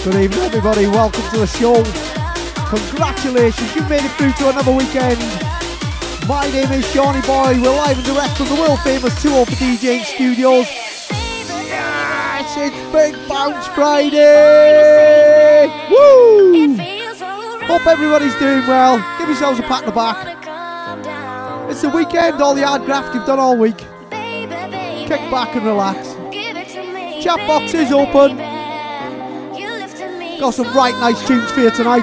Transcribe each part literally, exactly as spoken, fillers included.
Good evening, everybody. Welcome to the show. Congratulations, you've made it through to another weekend. My name is Shawnee Boy. We're live and direct from the world famous two oh four DJing Studios. Yes, it's Big Bounce Friday. Woo! Hope everybody's doing well. Give yourselves a pat on the back. It's the weekend, all the hard graft you've done all week. Kick back and relax. Chat box is open. Got some right nice tunes for you tonight.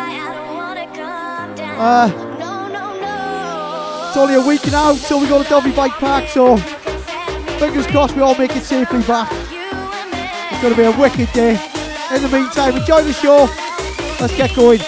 Uh, it's only a week now till we go to Dovey Bike Park, so fingers crossed we all make it safely back. It's going to be a wicked day. In the meantime, enjoy the show. Let's get going.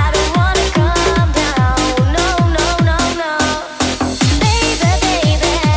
Baby, baby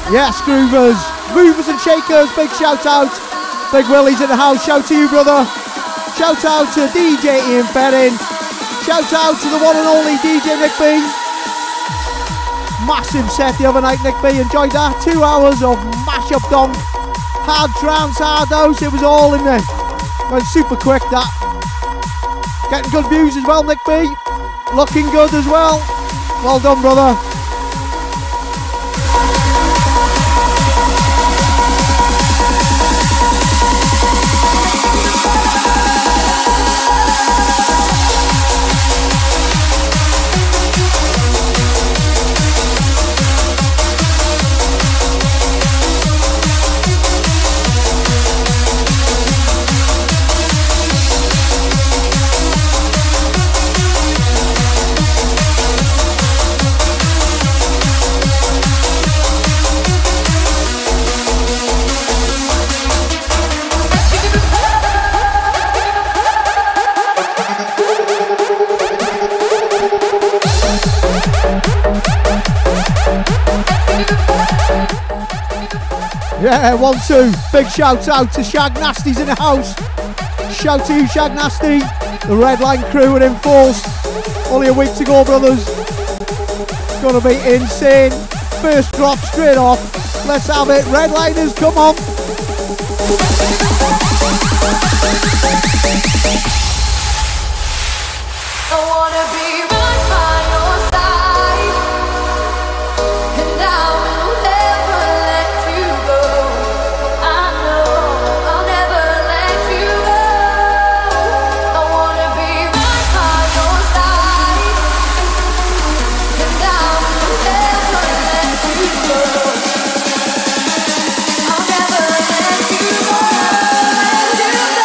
Yes, groovers, movers and shakers, big shout out. Big Willie's in the house, shout to you, brother. Shout out to D J Ian Perrin. Shout out to the one and only D J Nick B. Massive set the other night, Nick B. Enjoyed that. Two hours of mash-up donk. Hard trance, hard house, it was all in there. Went super quick, that. Getting good views as well, Nick B. Looking good as well. Well done, brother. Yeah, one, two. Big shout out to Shag Nasty's in the house. Shout to you, Shag Nasty. The Red Line crew are in force. Only a week to go, brothers. It's gonna be insane. First drop straight off. Let's have it. Red Liners, come on. I wanna be right by your side, and I will never let you go. I know I'll never let you go. I wanna be right by your side, and I will never let you go. I'll never let you go, let you go.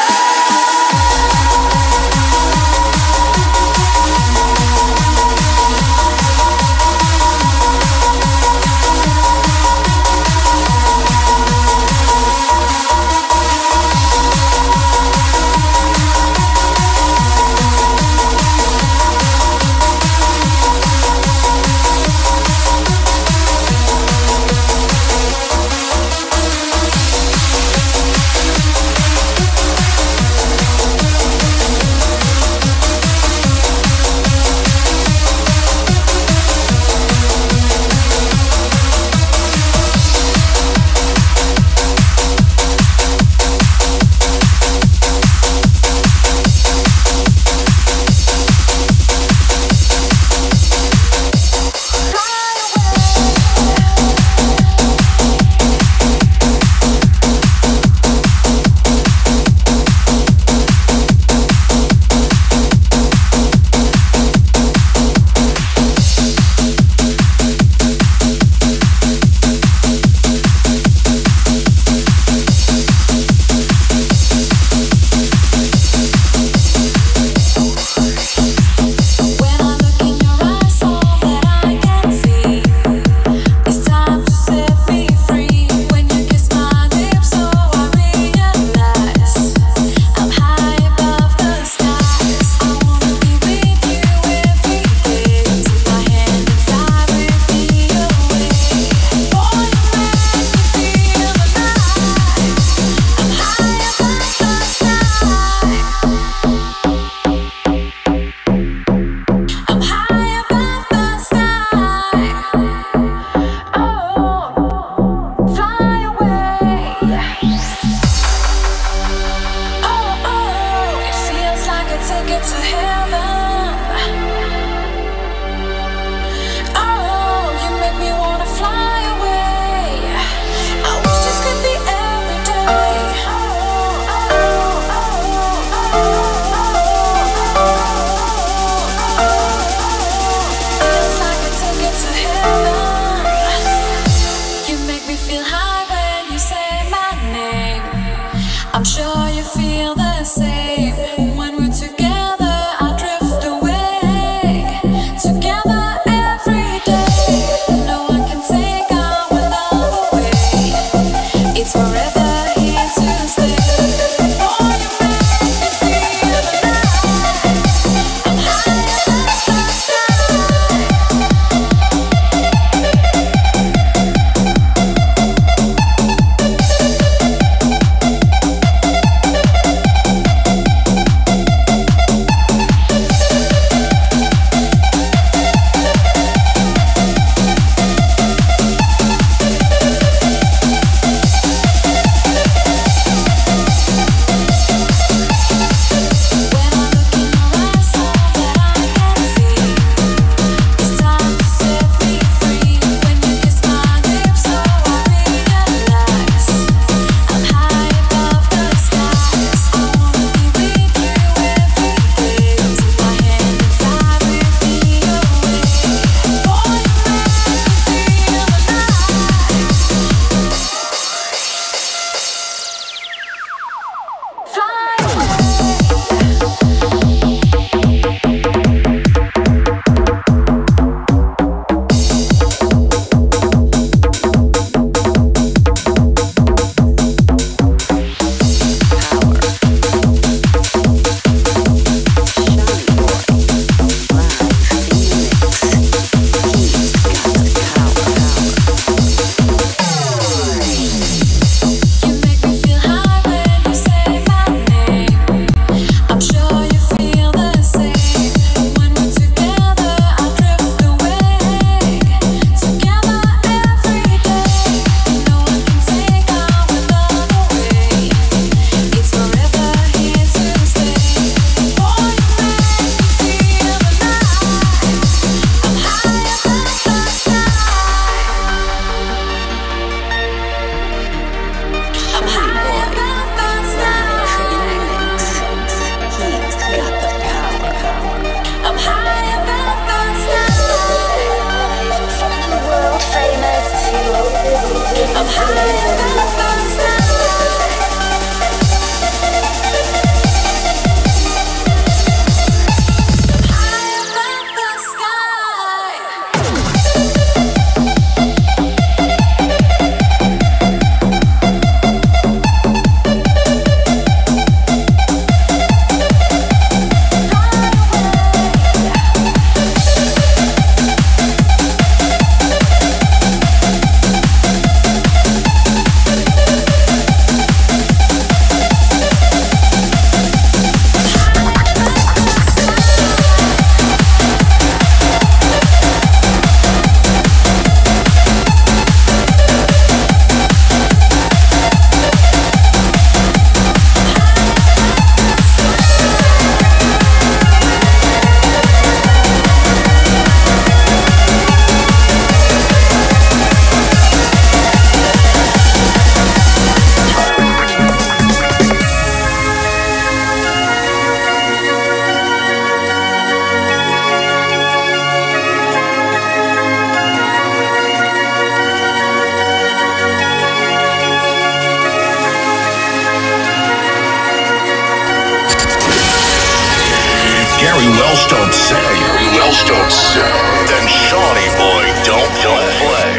else don't say, who else don't say, then Shawnee boy don't don't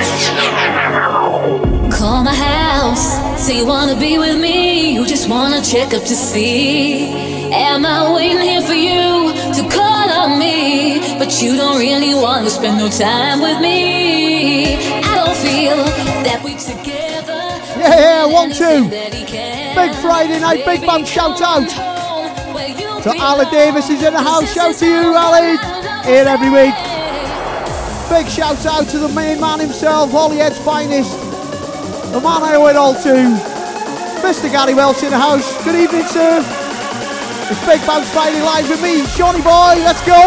play. Call my house, say you wanna be with me. You just wanna check up to see, am I waiting here for you to call on me? But you don't really wanna spend no time with me. I don't feel that we together. Yeah, yeah, one, two. Big Friday night, big band shout out to Ali Davis is in the house. Shout to you, Ali. Here every week. Big shout out to the main man himself, Holyhead's finest, the man I owe it all to, Mister Gary Welch in the house. Good evening, sir. It's Big Band Friday live with me, Shawnee boy. Let's go.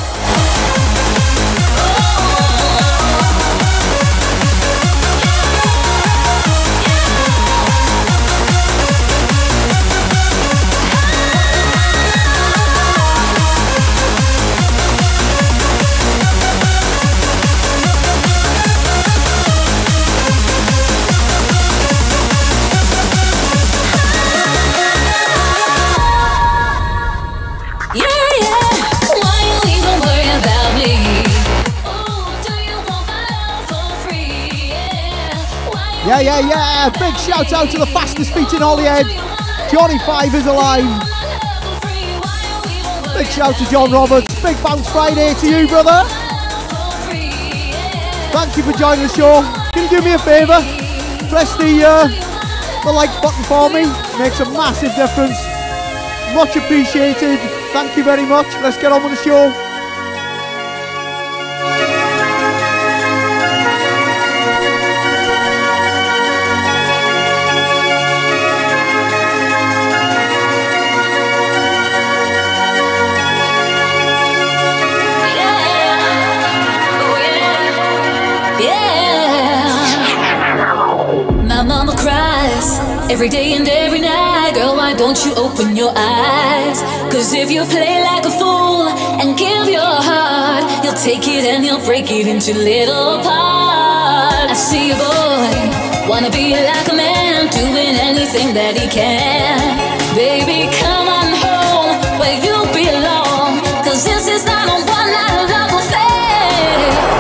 Yeah, yeah, yeah. Big shout out to the fastest feet in Holyhead. Johnny Five is alive. Big shout to John Roberts. Big Bounce Friday to you, brother. Thank you for joining the show. Can you do me a favour? Press the, uh, the like button for me. Makes a massive difference. Much appreciated. Thank you very much. Let's get on with the show. Every day and every night, girl, why don't you open your eyes? Cause if you play like a fool and give your heart, you'll take it and you'll break it into little parts. I see a boy, wanna be like a man, doing anything that he can. Baby, come on home where you belong, cause this is not a one-night love affair.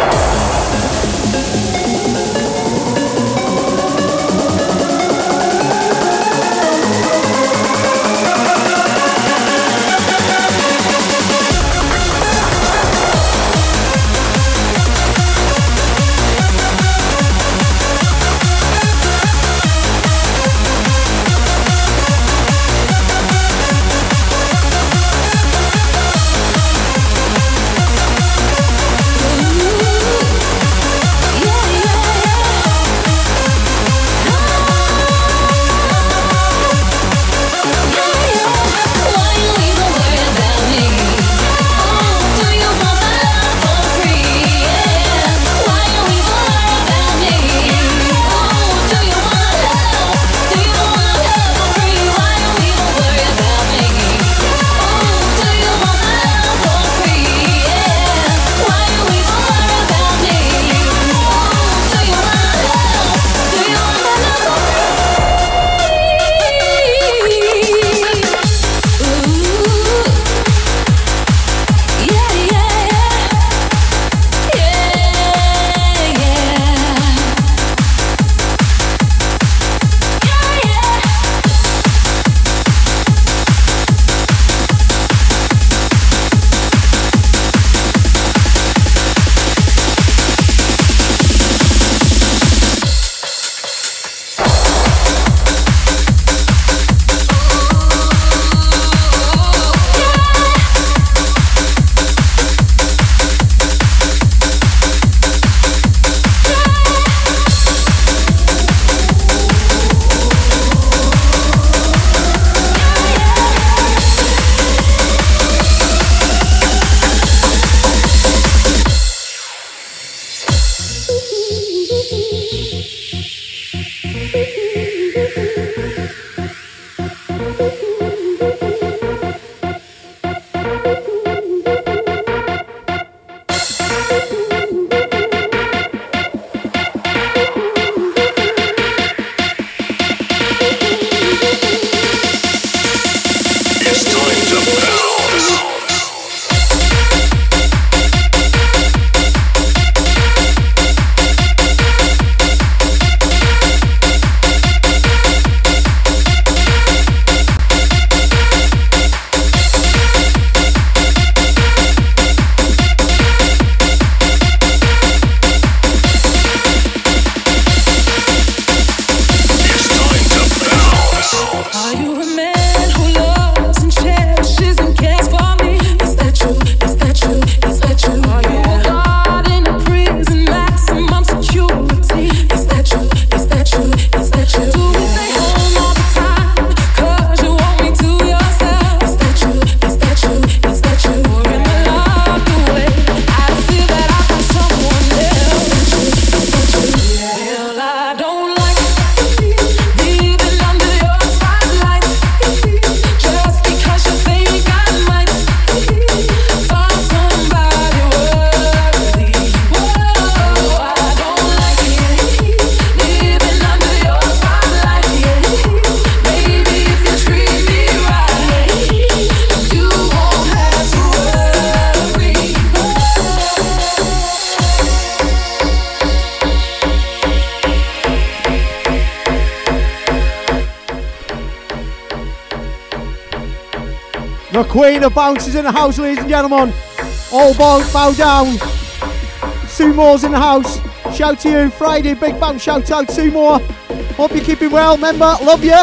The queen of bounces in the house, ladies and gentlemen. All bow, bow down. Sumo's in the house. Shout to you. Friday, big bounce shout out, Sumo. Hope you're keeping well. Remember, love you. Are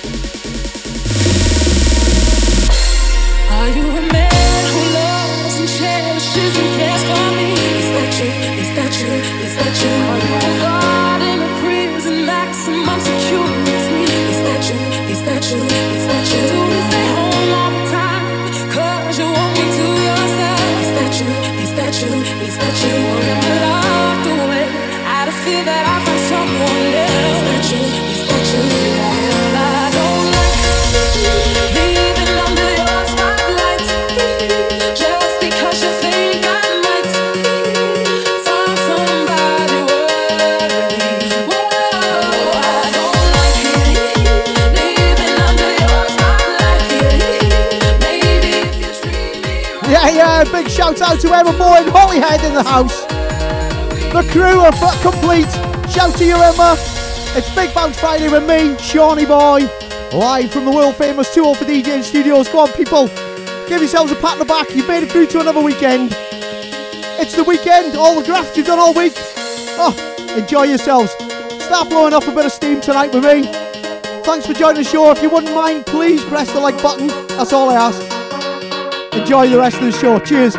you a man who loves and cherishes and cares for me? Is that you? Is that you? Is that you? Are you a guard in a prison, maximum security? Is that you? Is that you? Is that you? Do you stay home all the time? Cause you want me to yourself. Is that you? Is that you? Is that you? Or you walked away out of fear that I find someone else? Is that you? Is that you? I don't like leaving under your spotlight just because you think I might find somebody worthy. Whoa, I don't like leaving under your spotlight. Maybe if you treat me right. Yeah, yeah, big shout out to Emma Boy and Hollyhead in the house. The crew are f- complete. Shout to you, Emma. It's Big Bounce Friday with me, Shawnee Boy, live from the world famous two oh four D J Studios. Go on, people. Give yourselves a pat on the back. You've made it through to another weekend. It's the weekend. All the grafts you've done all week. Oh, enjoy yourselves. Start blowing off a bit of steam tonight with me. Thanks for joining the show. If you wouldn't mind, please press the like button. That's all I ask. Enjoy the rest of the show. Cheers.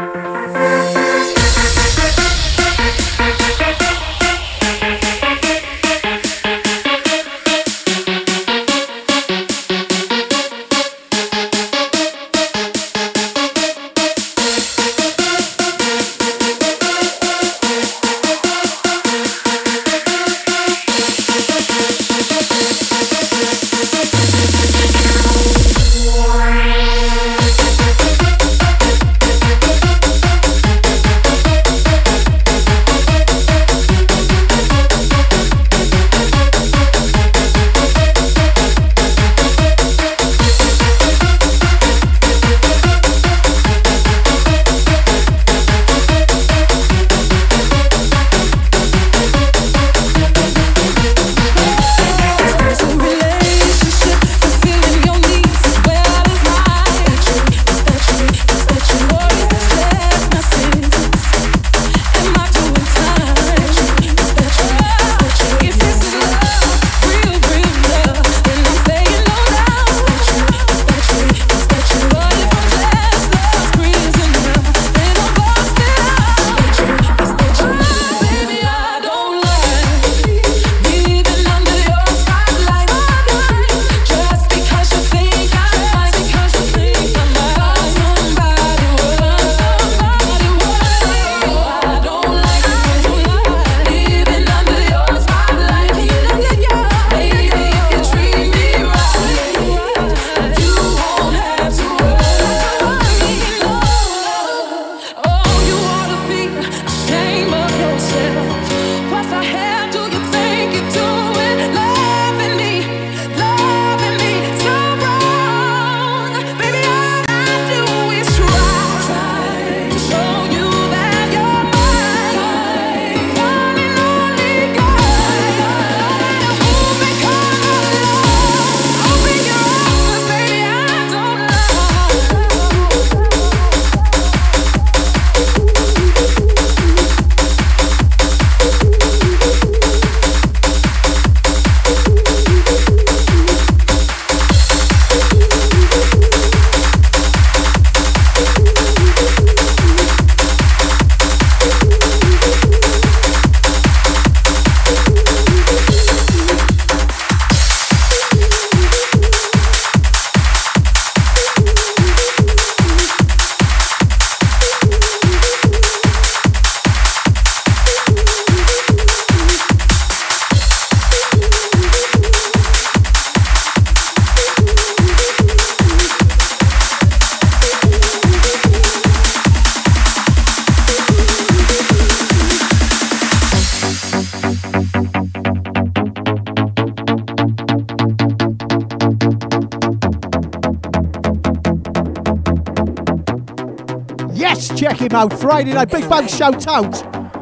Check him out. Friday night, big bang shout out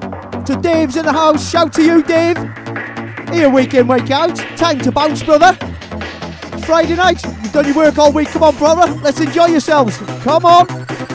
to Dave's in the house. Shout to you, Dave. Here, week in, week out. Time to bounce, brother. Friday night. You've done your work all week. Come on, brother. Let's enjoy yourselves. Come on.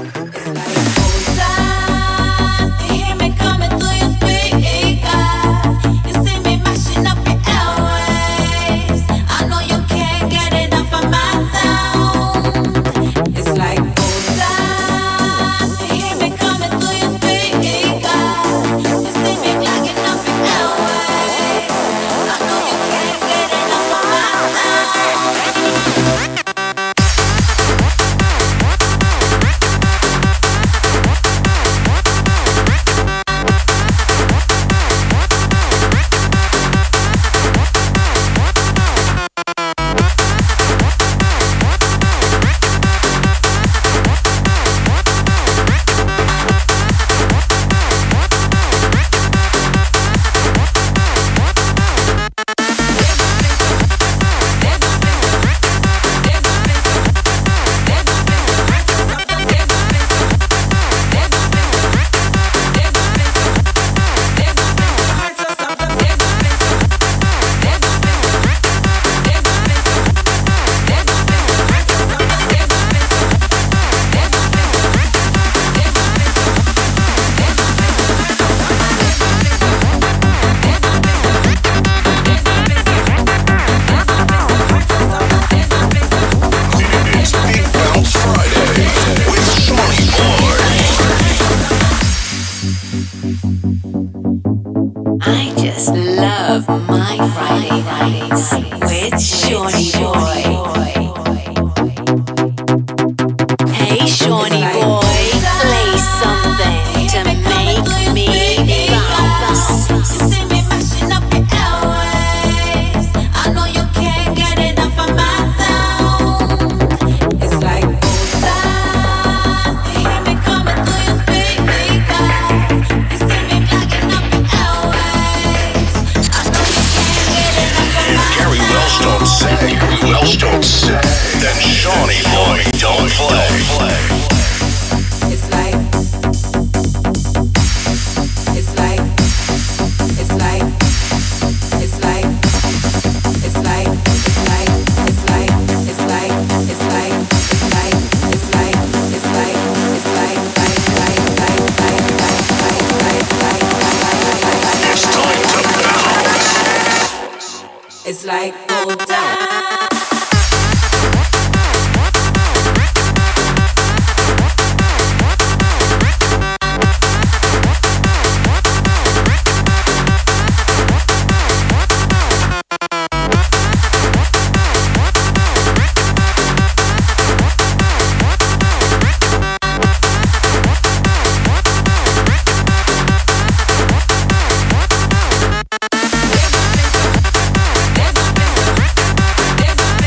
It's like old time. There's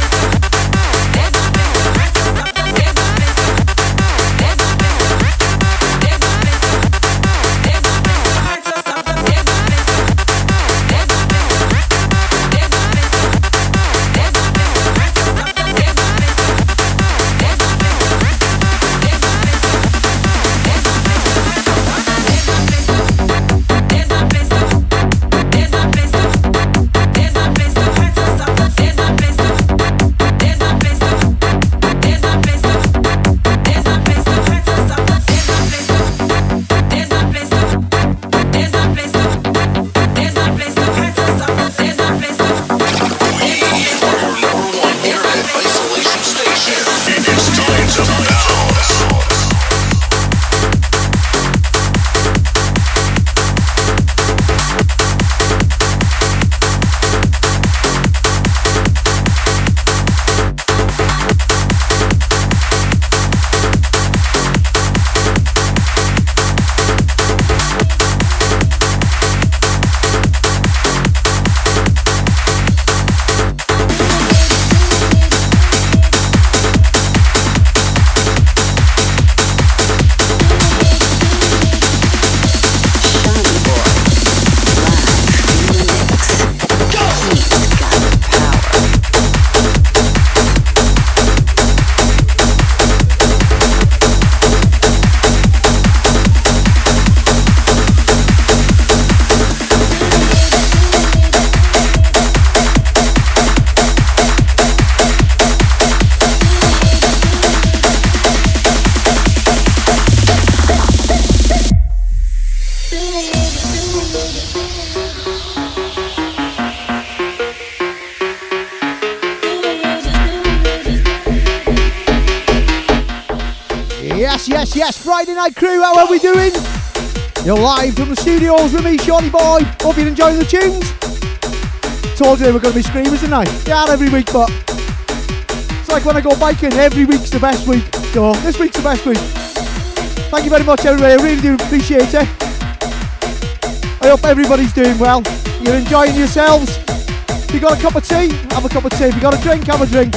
Yes, yes, yes. Friday night crew, how are we doing? You're live from the studios with me, Shawnee Boy. Hope you're enjoying the tunes. Told you they were going to be screamers tonight. They are every week, but it's like when I go biking, every week's the best week. So this week's the best week. Thank you very much, everybody. I really do appreciate it. I hope everybody's doing well. You're enjoying yourselves. If you got a cup of tea, have a cup of tea. If you got a drink, have a drink.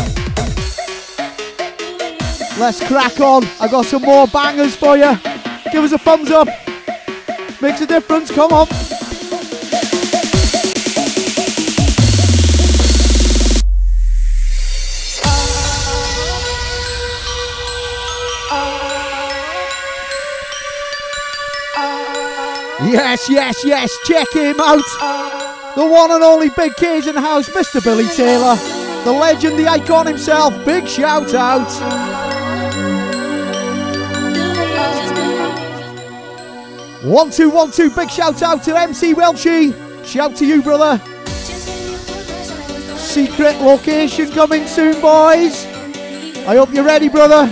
Let's crack on. I got some more bangers for you. Give us a thumbs up. Makes a difference. Come on. Yes, yes, yes. Check him out. The one and only Big K's in the house, Mister Billy Taylor. The legend, the icon himself. Big shout out. One, two, one, two. Big shout out to M C Welshie. Shout to you, brother. Secret location coming soon, boys. I hope you're ready, brother.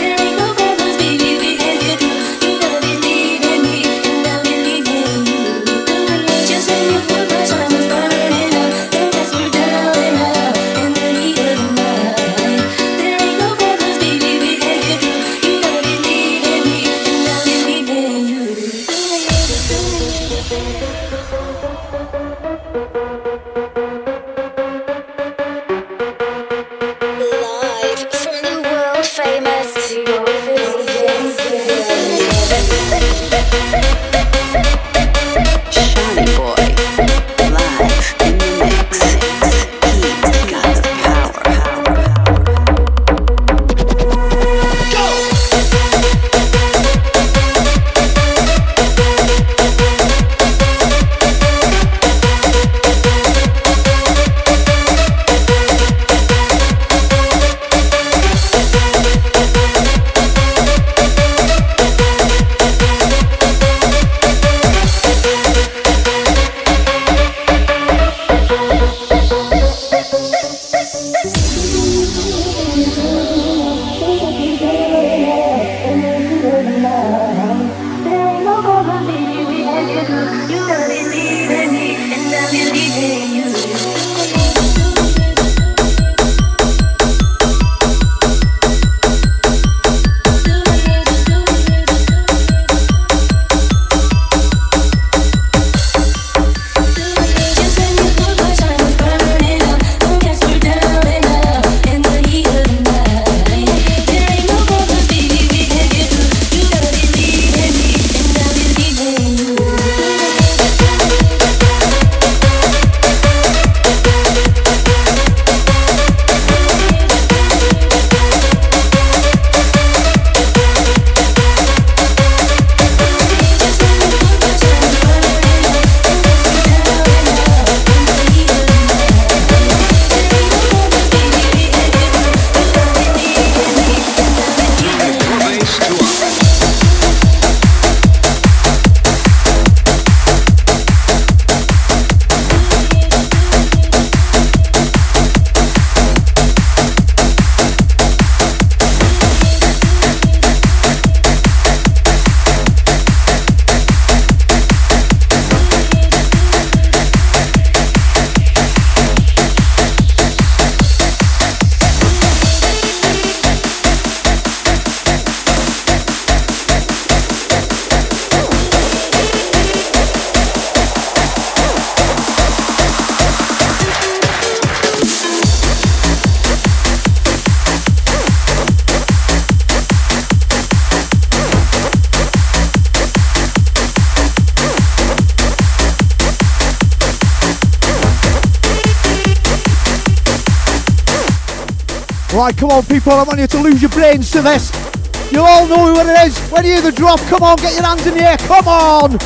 Right, come on people, I want you to lose your brains to this. You'll all know who it is. When you hear the drop, come on, get your hands in the air, come on!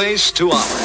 bass to ours.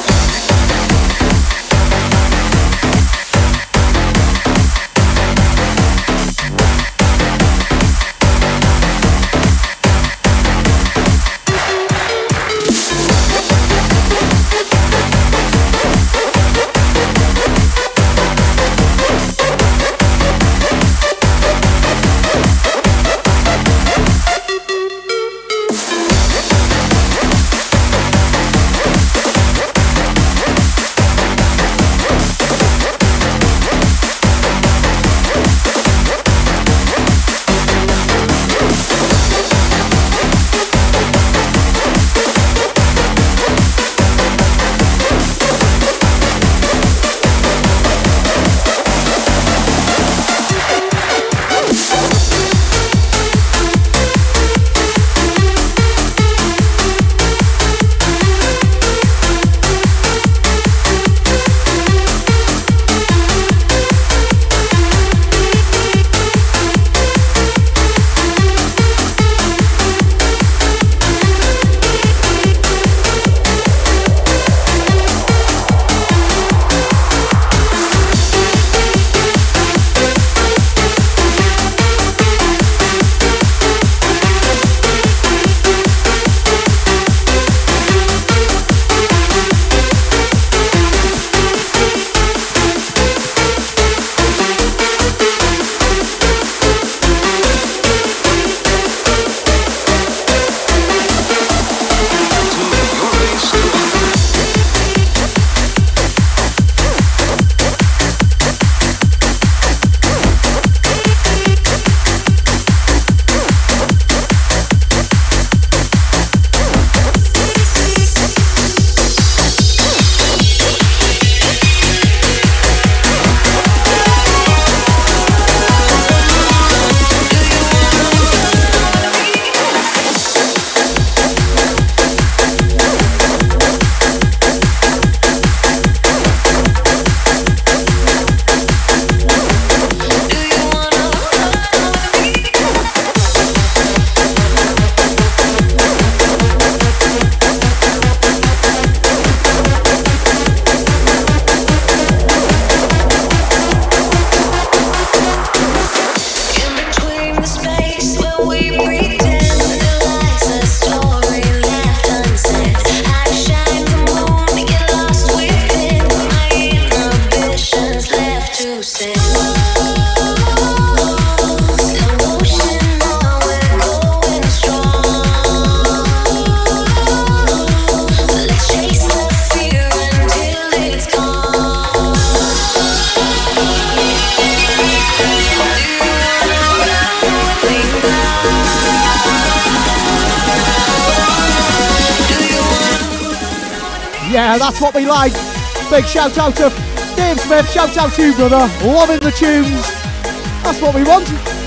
Yeah, that's what we like. Big shout out to Dave Smith, shout out to you, brother. Loving the tunes. That's what we want.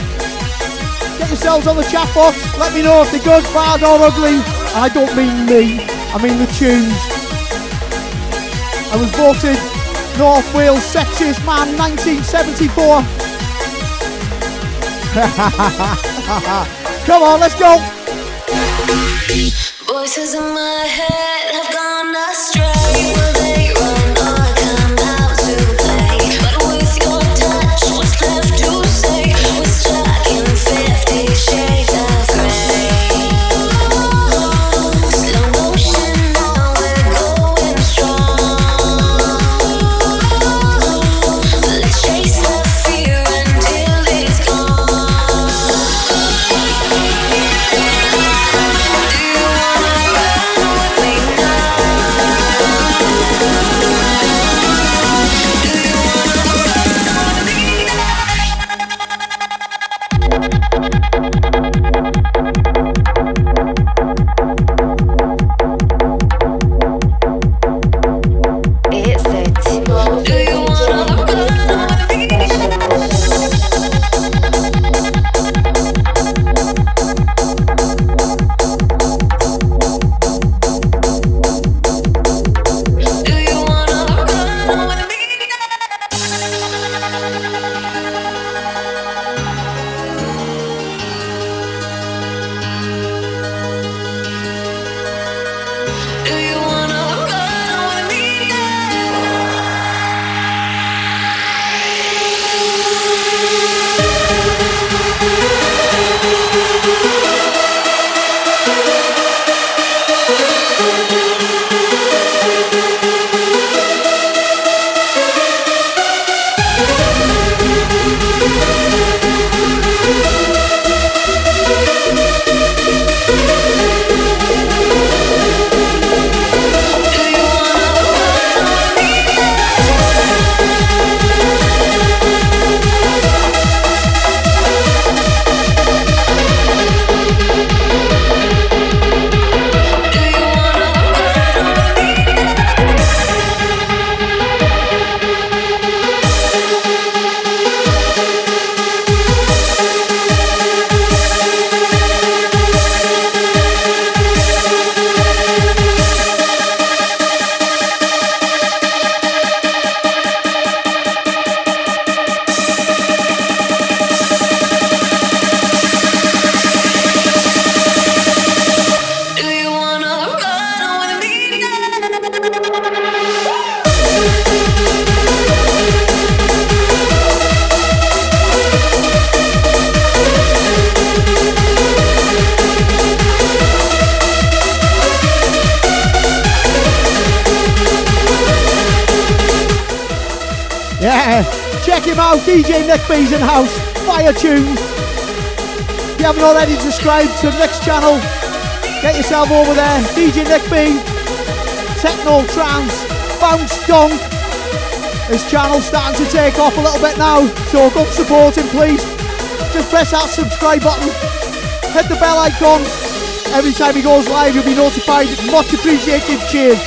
Get yourselves on the chat box. Let me know if they're good, bad or ugly. I don't mean me, I mean the tunes. I was voted North Wales Sexiest Man nineteen seventy-four. Come on, let's go. Voices in my head have gone astray. Will they run or come out to play? But with your touch, what's left to say? We're stuck in fifty shades of grey. Slow motion, now we're going strong. Let's chase the fear until it's gone. Do you wanna run with me now? Yeah, check him out, D J Nick B's in house, fire tunes. If you haven't already subscribed to Nick's channel, get yourself over there, D J Nick B, techno, trance, bounce, donk. His channel's starting to take off a little bit now, so go support him please. Just press that subscribe button, hit the bell icon. Every time he goes live you'll be notified. Much appreciated, cheers.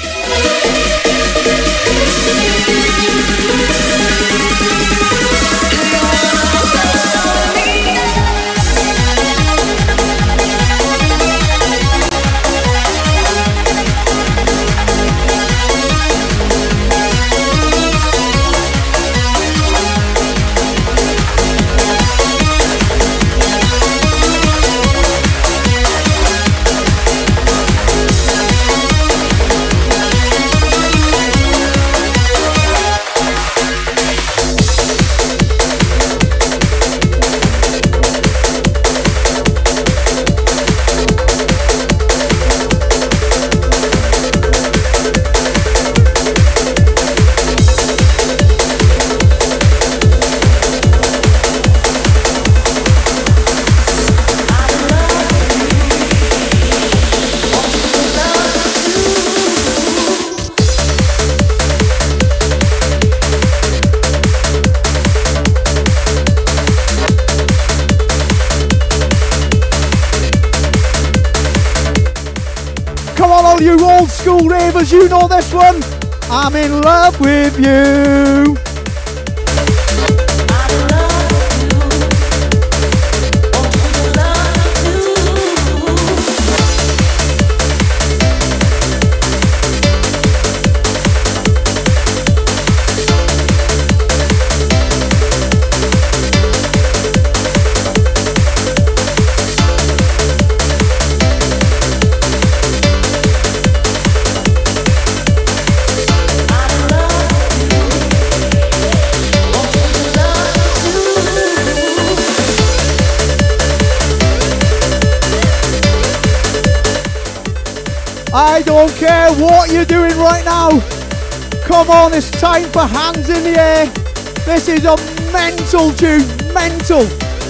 You old school ravers, you know this one. I'm in love with you. I don't care what you're doing right now. Come on, it's time for hands in the air. This is a mental tune, mental.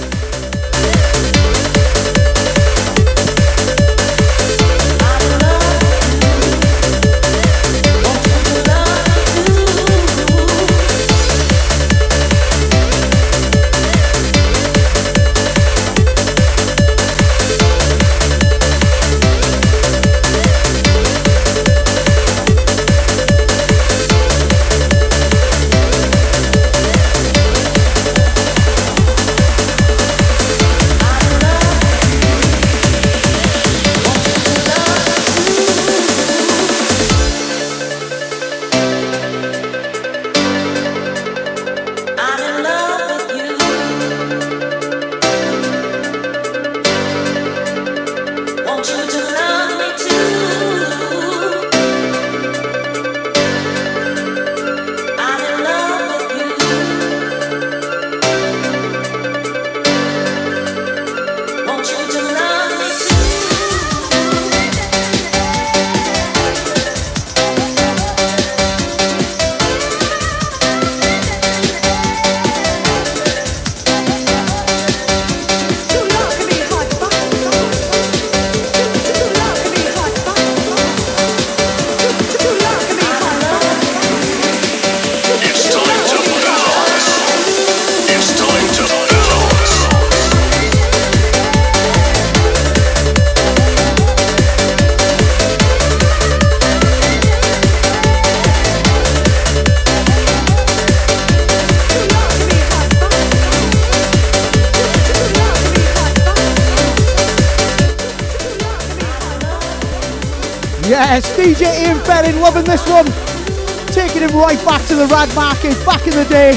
Yes, D J Ian Ferrin loving this one. Taking him right back to the rag market, back in the day.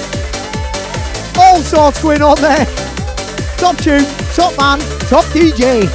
All sorts going on there. Top tune, top man, top D J.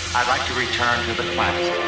I'd like to return to the classics.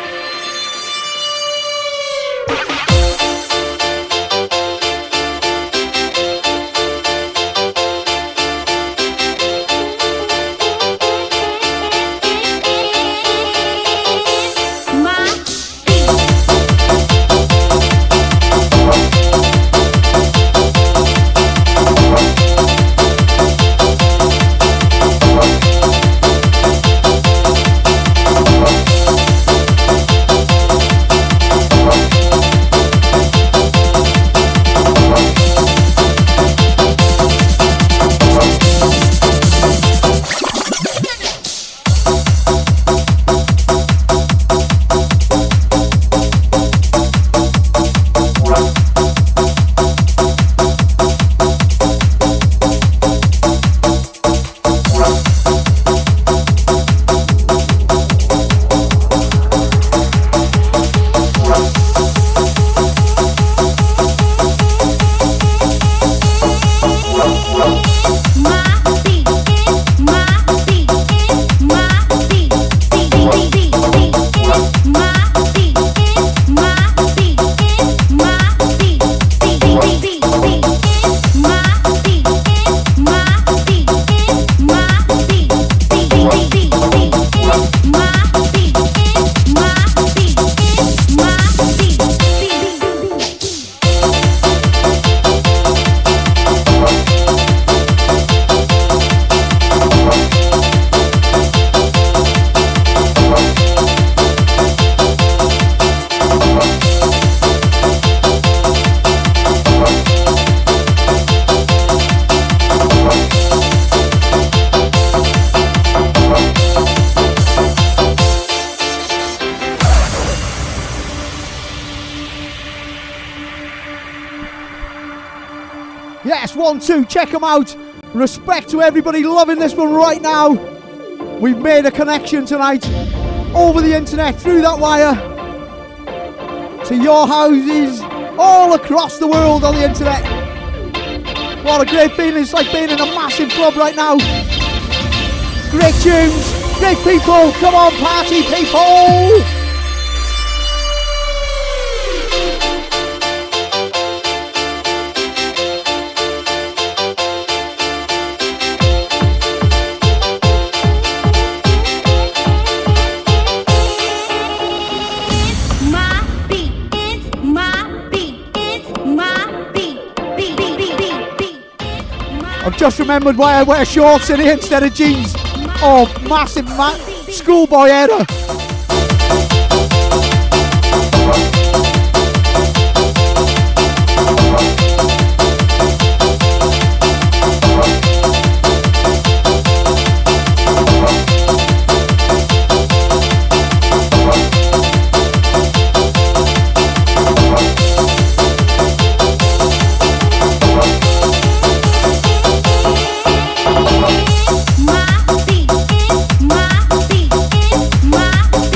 Yes, one, two, check them out. Respect to everybody loving this one right now. We've made a connection tonight over the internet, through that wire, to your houses all across the world on the internet. What a great feeling. It's like being in a massive club right now. Great tunes, great people. Come on, party people. I've just remembered why I wear shorts in here instead of jeans. Oh, massive ma schoolboy error. My beat, my beat, my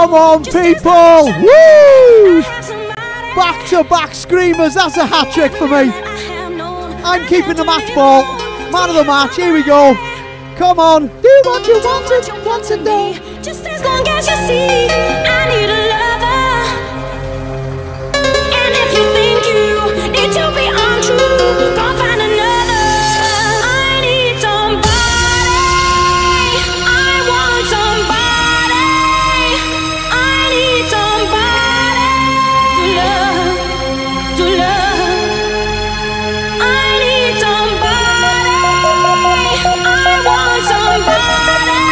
Come on, people! Woo! Back to back screamers. That's a hat trick for me. I'm keeping the match ball. Man of the match. Here we go. Come on. Do what you want to, want to do. Just as long as you see, I need a lover. And if you think you need to be untrue, go find another. I need somebody. I want somebody. I need somebody to love, to love. I need somebody. I want somebody.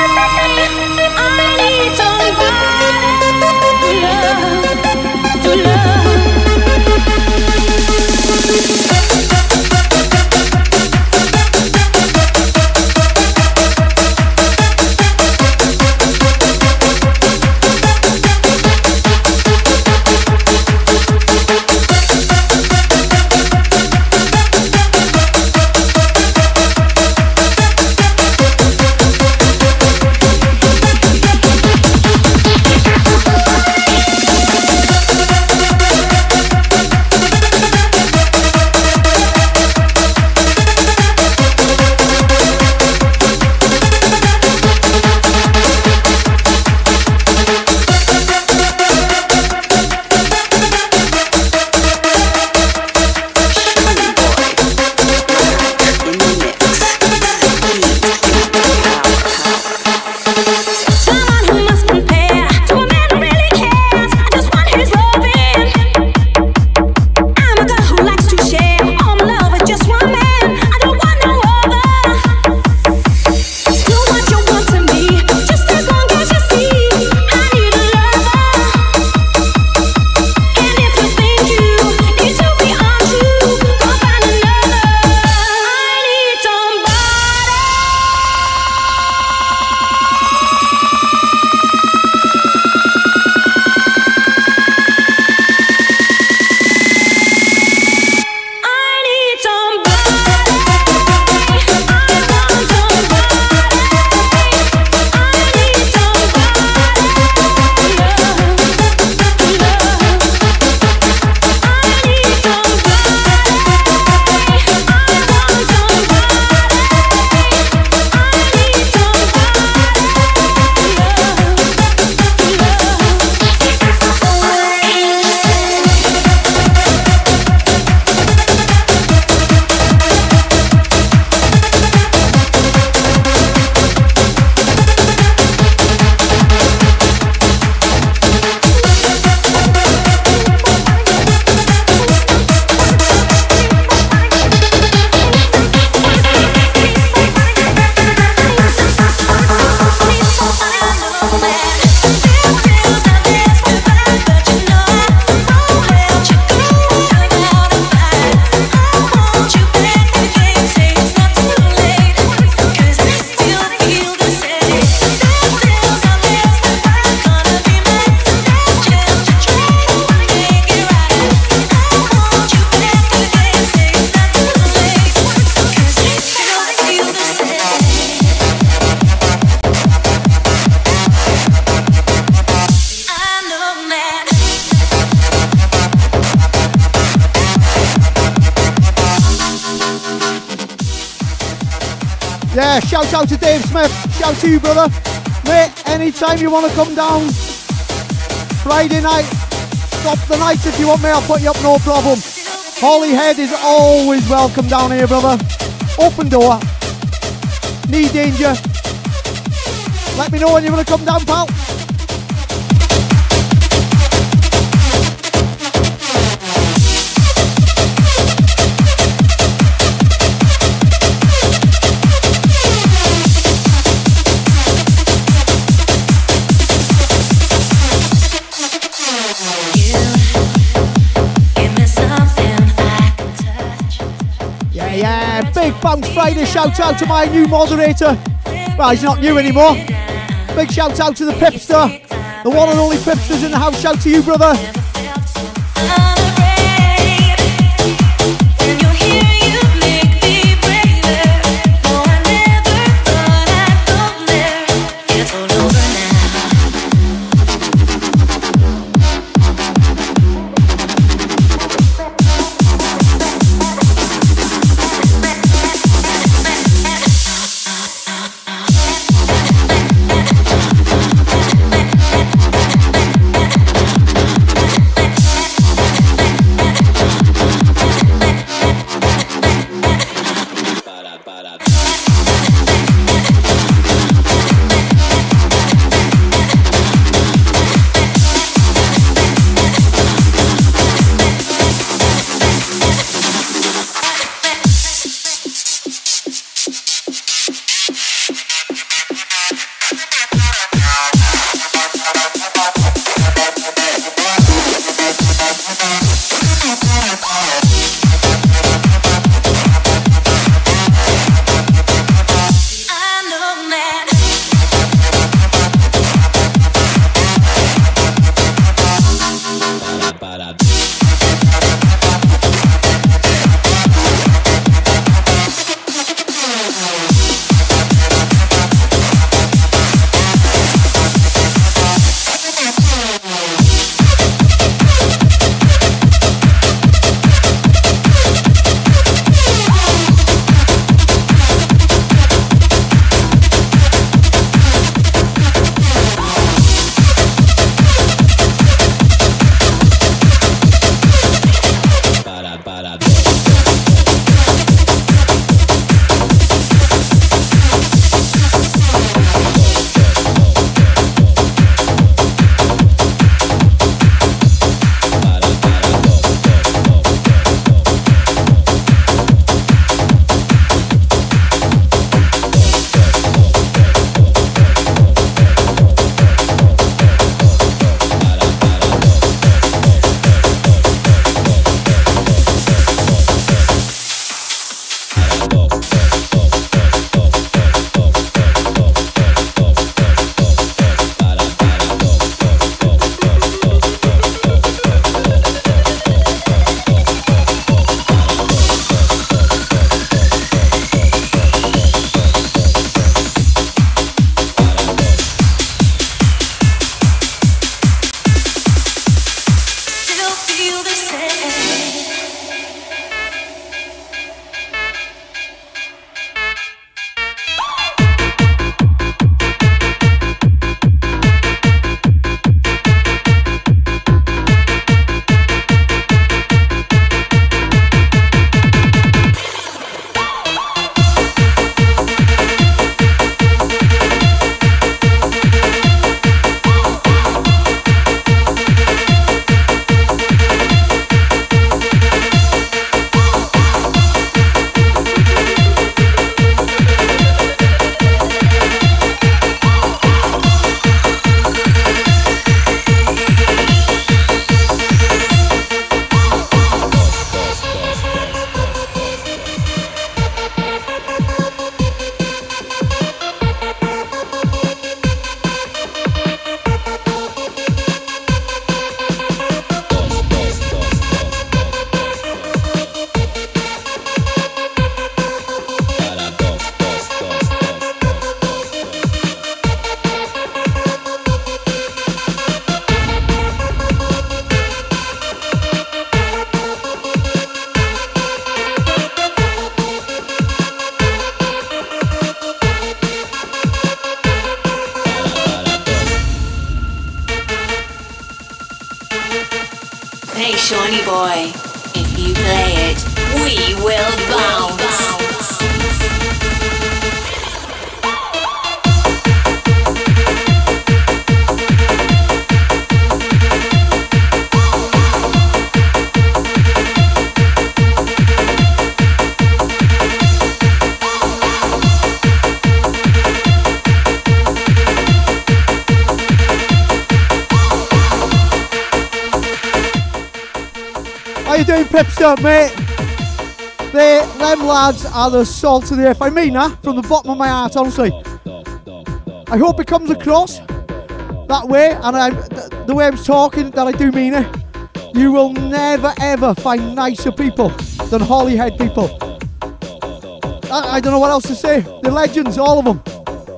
I need somebody to love, to love. Yeah, shout out to Dave Smith. Shout to you, brother. Mate, anytime you want to come down, Friday night, stop the night if you want me, I'll put you up, no problem. Holyhead is always welcome down here, brother. Open door. Need danger. Let me know when you want to come down, pal. Big Bounce Friday shout out to my new moderator. Well, he's not new anymore. Big shout out to the Pipster, the one and only Pipsters in the house. Shout to you, brother. Hey, Shawnee boy, if you play it, we will bounce. How you doing, Pipster, mate? They, them lads are the salt of the earth. I mean that from the bottom of my heart, honestly. I hope it comes across that way, and I, the, the way I'm talking, that I do mean it. You will never ever find nicer people than Holyhead people. I, I don't know what else to say. They're legends, all of them.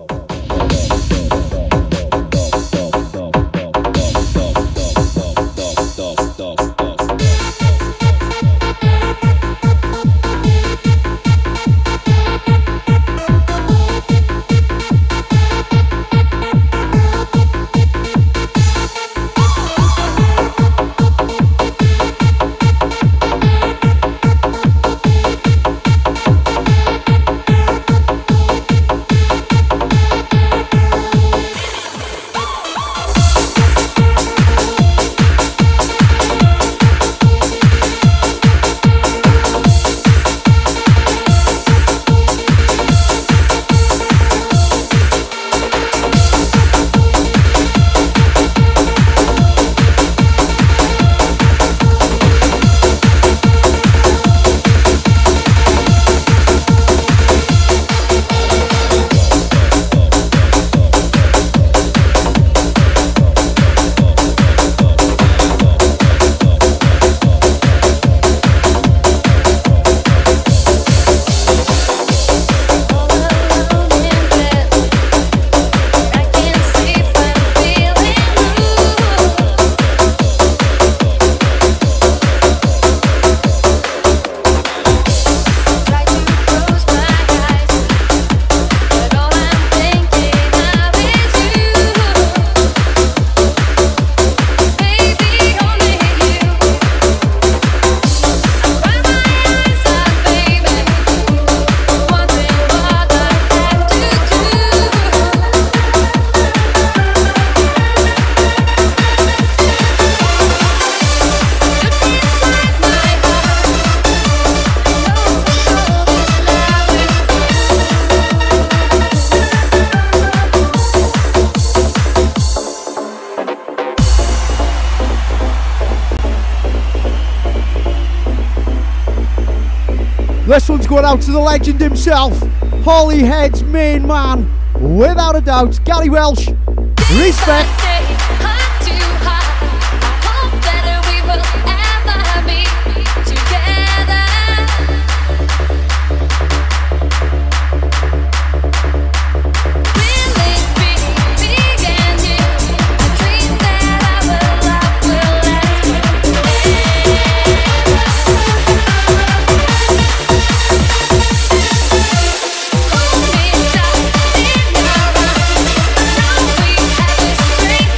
This one's going out to the legend himself, Holyhead's main man, without a doubt, Gary Welsh. Respect. Straight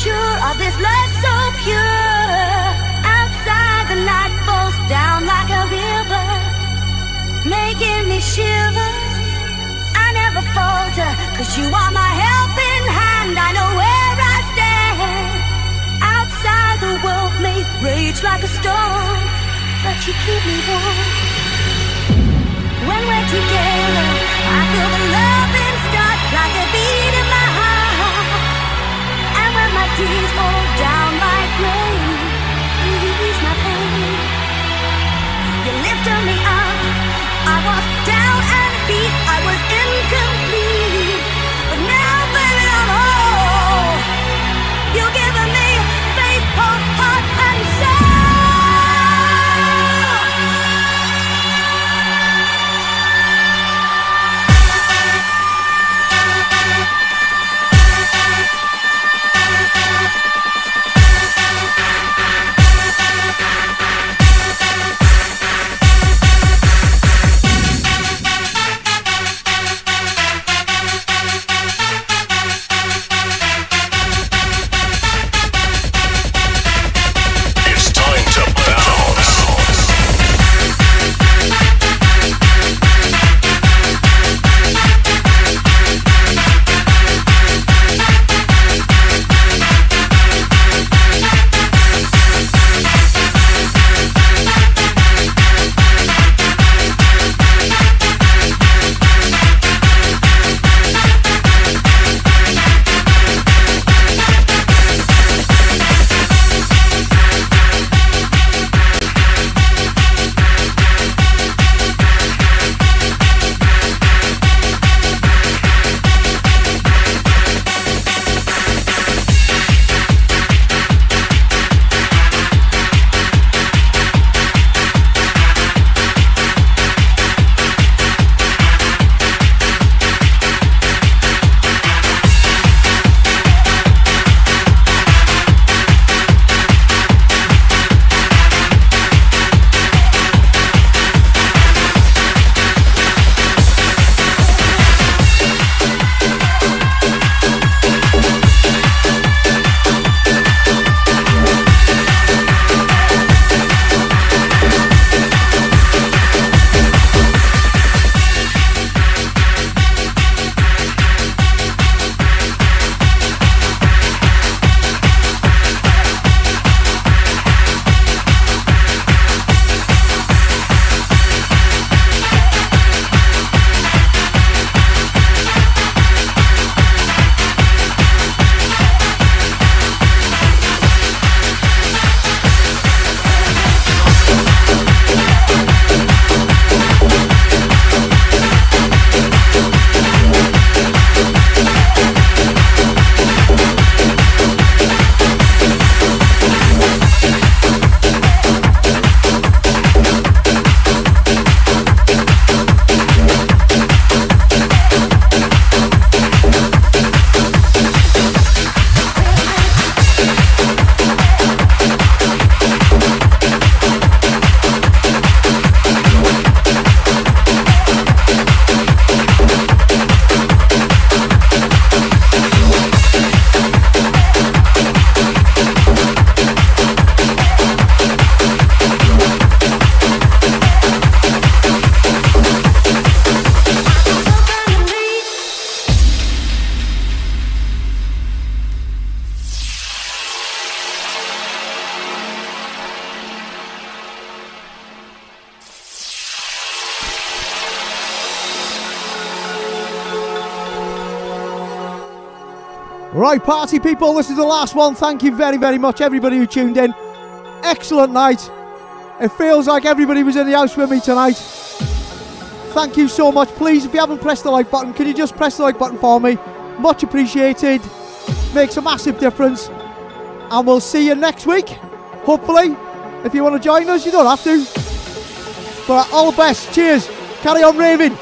sure of this love so pure. Outside the night falls down like a river, making me shiver. I never falter, cause you are my helping hand. I know where I stand. Outside the world may rage like a storm, but you keep me warm. When we're together, I feel the loving start like a beat in my heart. And when my tears fall down like rain, you ease my pain. You lifted me up. I was down and beat. I was incomplete, but now, baby, I'm whole. You're giving me faith, hope, heart, and soul. Right, party people, this is the last one. Thank you very, very much, everybody who tuned in. Excellent night. It feels like everybody was in the house with me tonight. Thank you so much. Please, if you haven't pressed the like button, can you just press the like button for me? Much appreciated. Makes a massive difference. And we'll see you next week, hopefully. If you want to join us, you don't have to. But all the best. Cheers. Carry on raving.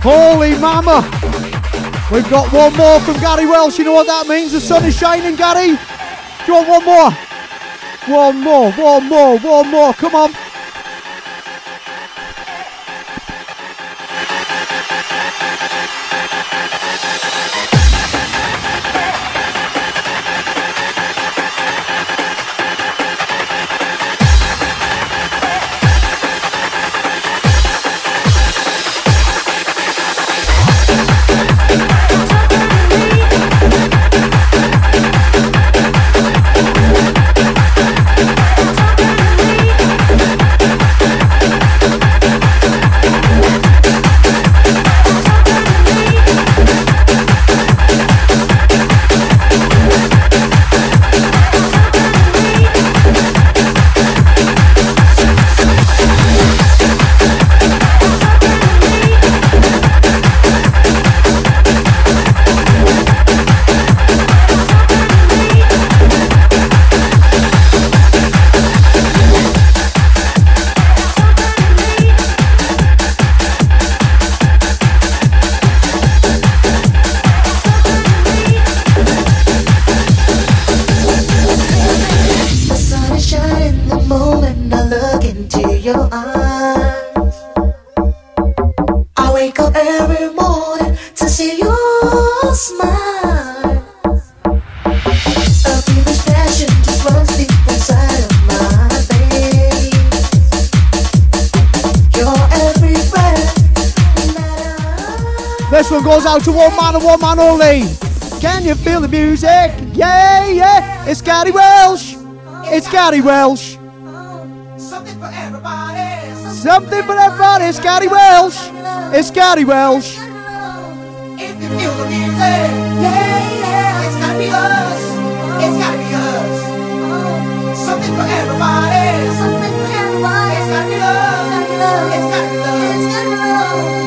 Holy mama! We've got one more from Gary Welsh. You know what that means? The sun is shining, Gary. Do you want one more? One more, one more, one more. Come on. This one goes out to one man and one man only. Can you feel the music? Yeah, yeah. It's Gary Welsh. It's Gary Welsh. Something for everybody. Something for everybody. It's Gary Welsh. It's Gary Welsh. If you feel the music, yeah, yeah. It's gotta be us. It's gotta be us. Something for everybody. Something for everybody. It's gotta be love. It's gotta be love. It's gotta be love.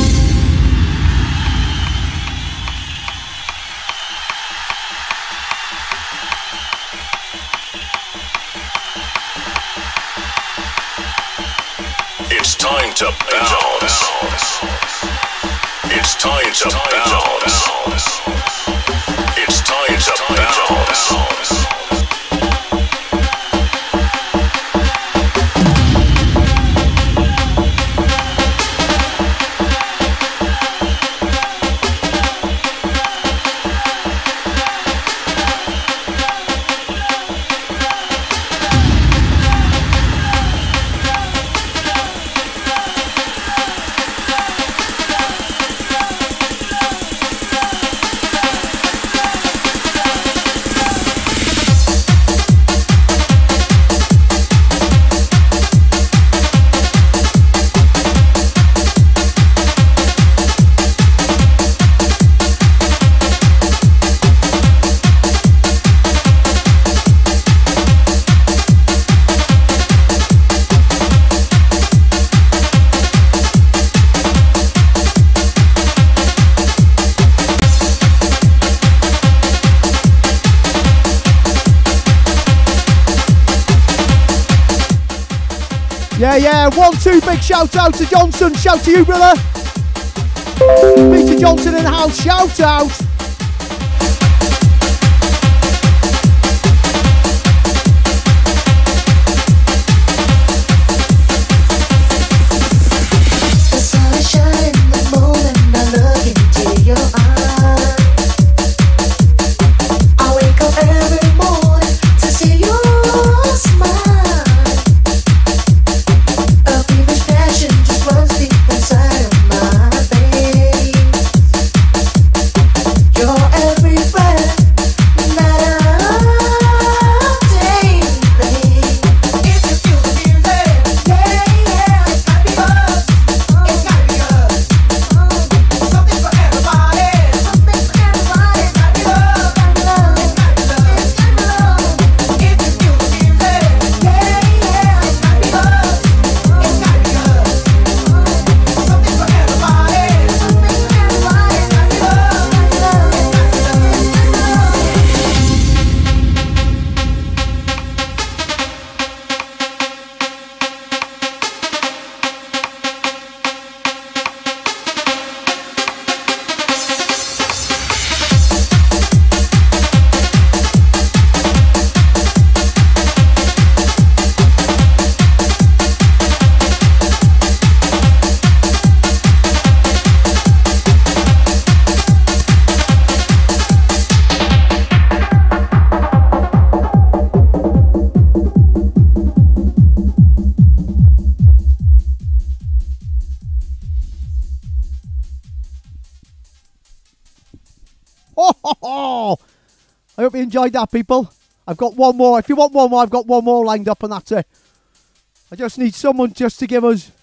It's time to bounce. It's time to bounce. It's time to bounce. Yeah, yeah, one, two, big shout out to Johnson. Shout to you, brother. Peter Johnson in the house, shout out. The sun is shining, the moon, and I look into your eyes. I wake up every morning to see your smile. Ho, ho, ho. I hope you enjoyed that, people. I've got one more. If you want one more, I've got one more lined up, and that's it. I just need someone just to give us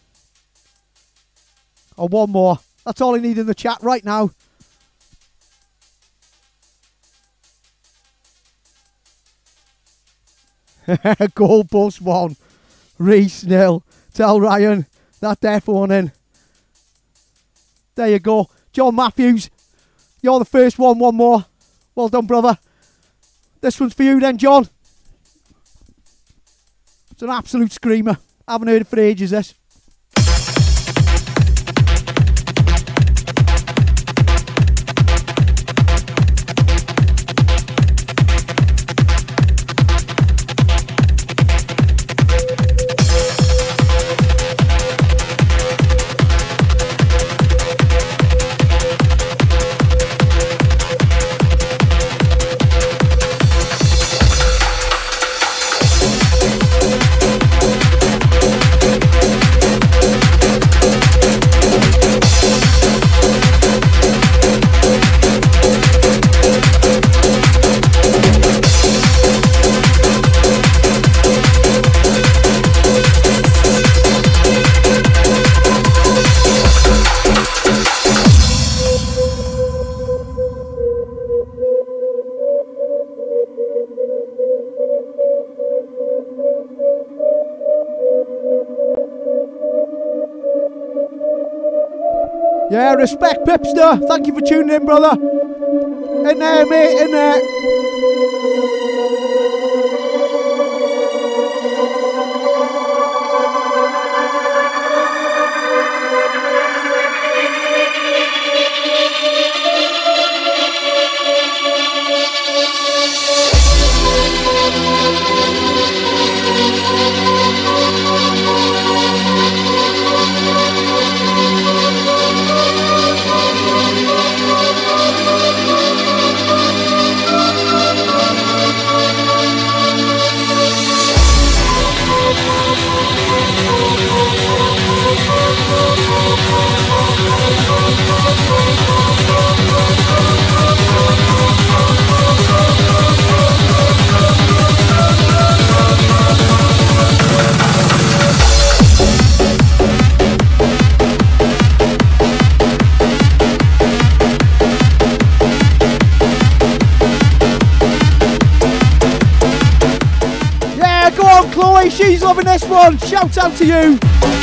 a one more. That's all I need in the chat right now. Goalpost one. Reese nil. Tell Ryan that deaf one in. There you go. John Matthews, you're the first one. One more. Well done, brother. This one's for you then, John. It's an absolute screamer. I haven't heard it for ages, this. Yeah, respect, Pipster. Thank you for tuning in, brother. In there, mate, in there. She's loving this one. Shout out to you.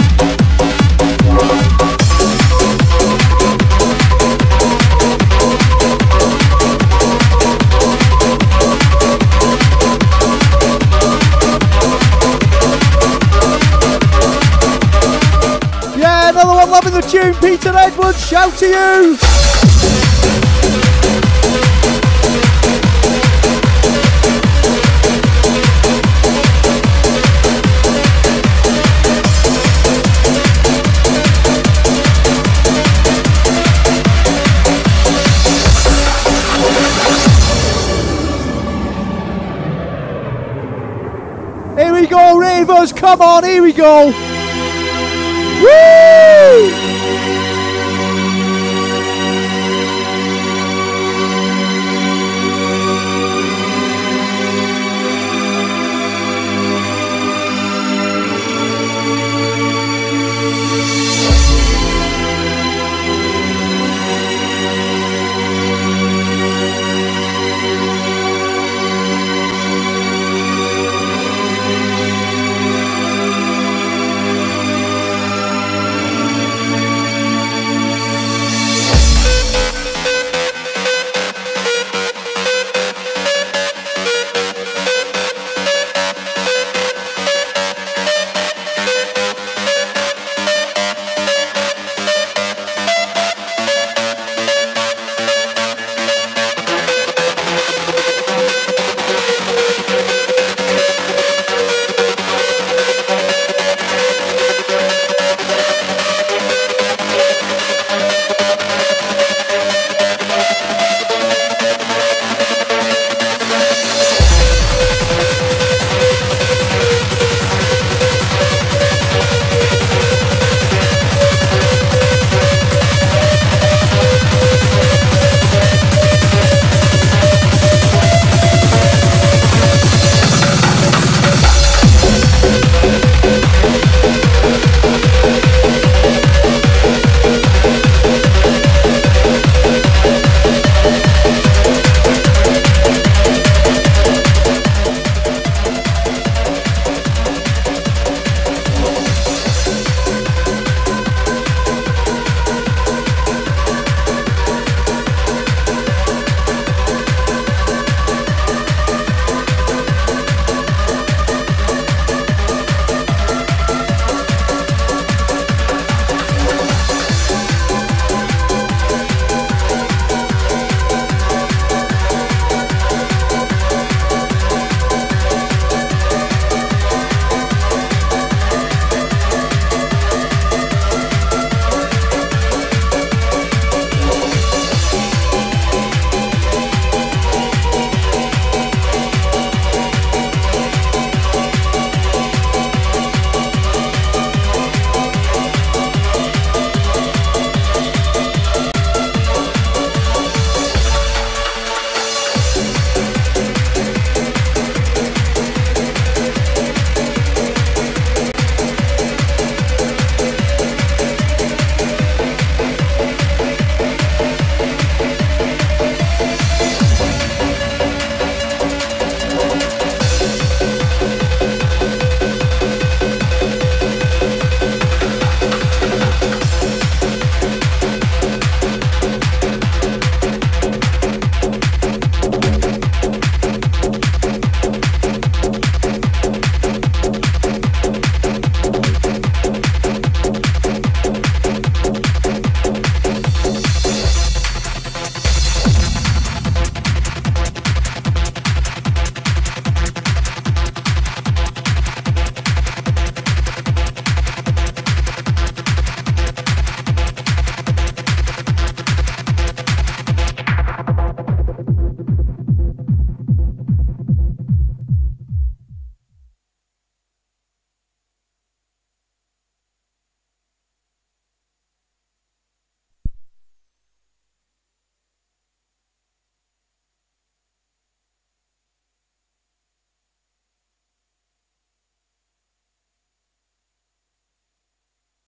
Yeah, another one loving the tune. Peter Edwards, shout to you. Here we go, Ravers, come on, here we go. Woo!